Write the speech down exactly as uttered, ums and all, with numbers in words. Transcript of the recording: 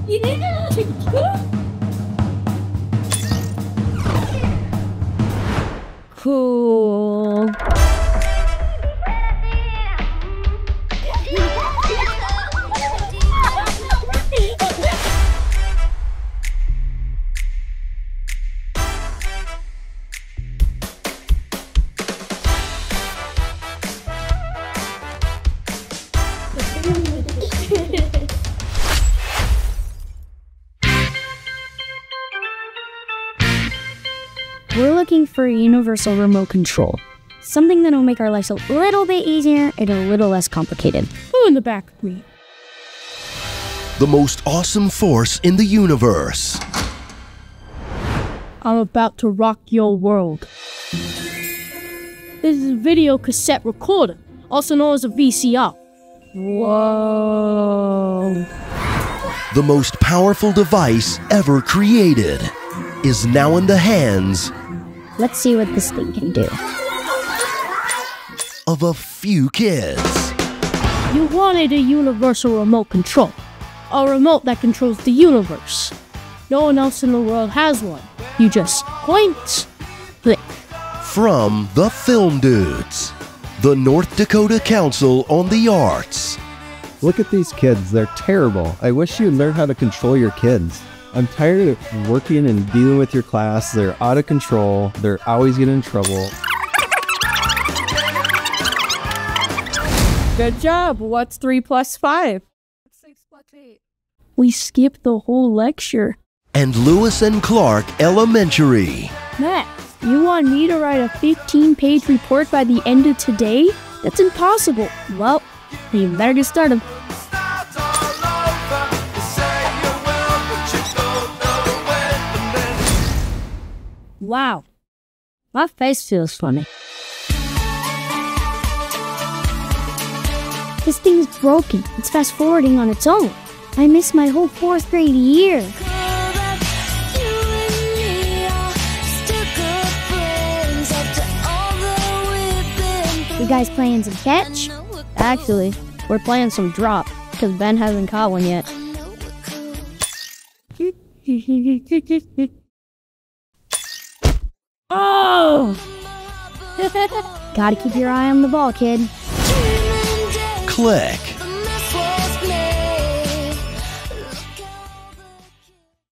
Cool. We're looking for a universal remote control. Something that'll make our lives a little bit easier and a little less complicated. Who in the back of me? The most awesome force in the universe. I'm about to rock your world. This is a video cassette recorder, also known as a V C R. Whoa. The most powerful device ever created is now in the hands Let's see what this thing can do. of a few kids. You wanted a universal remote control. A remote that controls the universe. No one else in the world has one. You just point, click. From the Film Dudes, the North Dakota Council on the Arts. Look at these kids, they're terrible. I wish you'd learn how to control your kids. I'm tired of working and dealing with your class. They're out of control. They're always getting in trouble. Good job. What's three plus five? Six plus eight. We skipped the whole lecture. And Lewis and Clark Elementary. Matt, you want me to write a fifteen page report by the end of today? That's impossible. Well, you better get started. Wow, my face feels funny. This thing's broken. It's fast forwarding on its own. I missed my whole fourth grade year. You guys playing some catch? Actually, we're playing some drop, because Ben hasn't caught one yet. Oh! Gotta keep your eye on the ball, kid. Click.